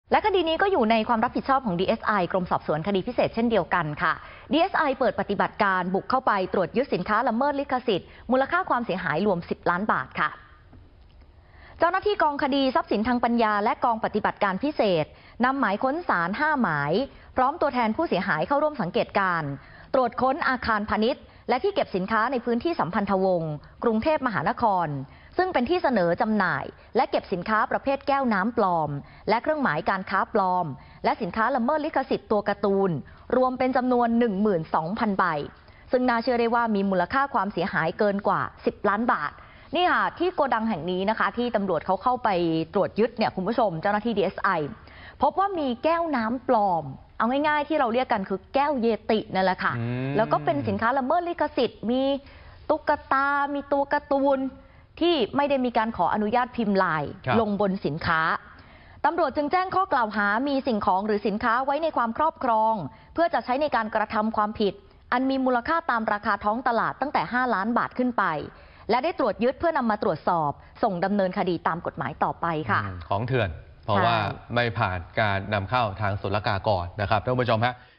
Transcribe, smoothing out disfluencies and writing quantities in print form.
และคดีนี้ก็อยู่ในความรับผิดชอบของ DSI กรมสอบสวนคดีพิเศษเช่นเดียวกันค่ะ DSI เปิดปฏิบัติการบุกเข้าไปตรวจยึดสินค้าละเมิดลิขสิทธิ์มูลค่าความเสียหายรวม10 ล้านบาทค่ะเจ้าหน้าที่กองคดีทรัพย์สินทางปัญญาและกองปฏิบัติการพิเศษนำหมายค้นศาล5 หมายพร้อมตัวแทนผู้เสียหายเข้าร่วมสังเกตการณ์ตรวจค้นอาคารพาณิชย์และที่เก็บสินค้าในพื้นที่สัมพันธวงศ์กรุงเทพมหานครซึ่งเป็นที่เสนอจำหน่ายและเก็บสินค้าประเภทแก้วน้ำปลอมและเครื่องหมายการค้าปลอมและสินค้าละเมิดลิขสิทธิ์ตัวการ์ตูนรวมเป็นจำนวน 12,000 ใบซึ่งน่าเชื่อได้ว่ามีมูลค่าความเสียหายเกินกว่า10 ล้านบาทนี่ค่ะที่โกดังแห่งนี้นะคะที่ตำรวจเขาเข้าไปตรวจยึดเนี่ยคุณผู้ชมเจ้าหน้าที่ DSI พบว่ามีแก้วน้ำปลอมเอาง่ายๆที่เราเรียกกันคือแก้วเยตินั่นแหละค่ะแล้วก็เป็นสินค้าละเมิดลิขสิทธิ์มีตุ๊กตามีตัวการ์ตูนที่ไม่ได้มีการขออนุญาตพิมพ์ลายลงบนสินค้าตำรวจจึงแจ้งข้อกล่าวหามีสิ่งของหรือสินค้าไว้ในความครอบครองเพื่อจะใช้ในการกระทำความผิดอันมีมูลค่าตามราคาท้องตลาดตั้งแต่5 ล้านบาทขึ้นไปและได้ตรวจยึดเพื่อนำมาตรวจสอบส่งดำเนินคดีตามกฎหมายต่อไปค่ะของเถื่อนเพราะว่าไม่ผ่านการนำเข้าทางศุลกากรนะครับท่านผู้ชมฮะ